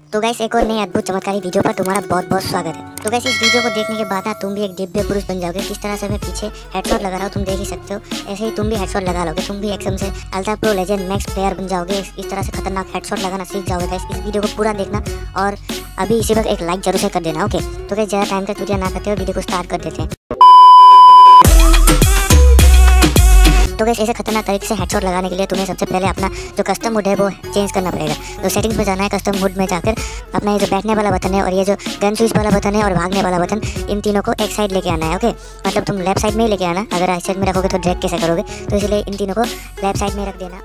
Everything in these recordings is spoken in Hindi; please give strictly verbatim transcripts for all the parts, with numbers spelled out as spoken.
तो गाइस एक और नई अद्भुत चमत्कारी वीडियो पर तुम्हारा बहुत बहुत स्वागत है। तो गाइस इस वीडियो को देखने के बाद ना तुम भी एक दिव्य पुरुष बन जाओगे। किस तरह से मैं पीछे हेडशॉट लगा रहा हूँ तुम देख ही सकते हो, ऐसे ही तुम भी हेडशॉट लगा लोगे। तुम भी एकदम से ultra pro legend max player बन जाओगे। इस तरह से खतरनाक हेडशॉट लगाना सीख जाओगे। गाइस इस वीडियो को पूरा देखना और अभी इसी वक्त एक लाइक जरूर से कर देना। ओके तो गाइस ज़्यादा टाइम तक वीडियो ना करते हुए वीडियो को स्टार्ट कर देते हैं। तो गाइस ऐसे खतरनाक तरीके से हेडशॉट लगाने के लिए तुम्हें सबसे पहले अपना जो कस्टम मोड है वो चेंज करना पड़ेगा। तो सेटिंग्स में जाना है, कस्टम मोड में जाकर अपना ये जो बैठने वाला बटन है और ये जो गन स्विच वाला बटन है और भागने वाला बटन, इन तीनों को एक साइड लेके आना है। ओके मतलब तुम लेफ्ट साइड में ही लेके आना। अगर राइट साइड में रखोगे तो ड्रैग कैसे करोगे, तो इसलिए इन तीनों को लेफ्ट साइड में रख देना।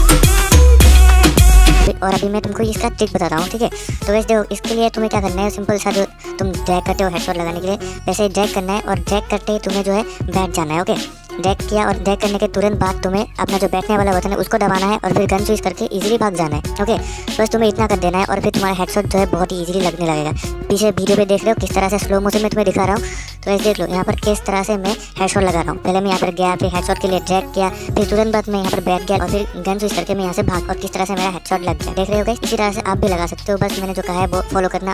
और अभी मैं तुमको इसका ट्रिक बता रहा हूँ, ठीक है। तो वैसे देखो इसके लिए तुम्हें क्या करना है, सिंपल सा जो तुम ड्रैग करते हो हेडशॉट लगाने के लिए वैसे ही ड्रैग करना है और ड्रैग करते ही तुम्हें जो है बैठ जाना है। ओके ड्रैग किया और ड्रैग करने के तुरंत बाद तुम्हें अपना जो बैठने वाला बटन है उसको दबाना है और फिर गन स्विच करके इजीली भाग जाना है। ओके बस तुम्हें इतना कर देना है और फिर तुम्हारा हेडशॉट जो है बहुत ही इजीली लगने लगेगा। पीछे वीडियो पे देख रहे हो किस तरह से स्लो मोशन में तुम्हें दिखा रहा हूँ। तो ऐसे देख लो यहाँ पर किस तरह से मैं हेडशॉट लगा रहा हूँ। पहले मैं यहाँ पर गया, फिर हेडशॉट के लिए ड्रैग किया, फिर तुरंत बाद मैं यहाँ पर बैठ गया और फिर गन स्विच करके मैं यहाँ से भाग, और किस तरह से मेरा हेडशॉट लग गया। देख रहे हो गाइस, इसी तरह से आप भी लगा सकते हो। बस मैंने जो कहा है वो फॉलो करना।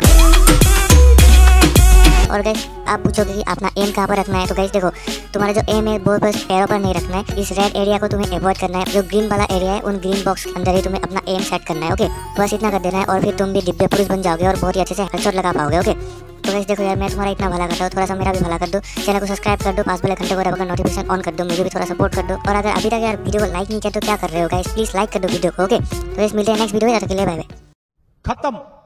और गाइस आप पूछोगे कि अपना एम कहाँ पर रखना है, तो गाइस देखो तुम्हारा जो एम है वो बस पैरों पर नहीं रखना है। इस रेड एरिया को तुम्हें अवॉइड करना है। जो ग्रीन वाला एरिया है उन ग्रीन बॉक्स के अंदर ही तुम्हें अपना एम सेट करना है। ओके बस इतना कर देना है और फिर तुम भी दिव्य पुरुष बन जाओगे और बहुत ही अच्छे से हेडशॉट लगा पाओगे। ओके तो गाइस देखो यार, मैं तुम्हारा इतना भला करता हूँ, थोड़ा सा मेरा भी भला कर दो। चैनल को सब्सक्राइब कर दो, पास वाले घंटे को दबाकर नोटिफिकेशन ऑन कर दो, मुझे भी थोड़ा सपोर्ट कर दो। और अगर अभी तक यार वीडियो को लाइक नहीं किया तो क्या कर रहे हो गाइस, प्लीज लाइक कर दो वीडियो को। ओके तो गाइस मिलते हैं नेक्स्ट वीडियो में, तब तक के लिए बाय बाय। खत्म।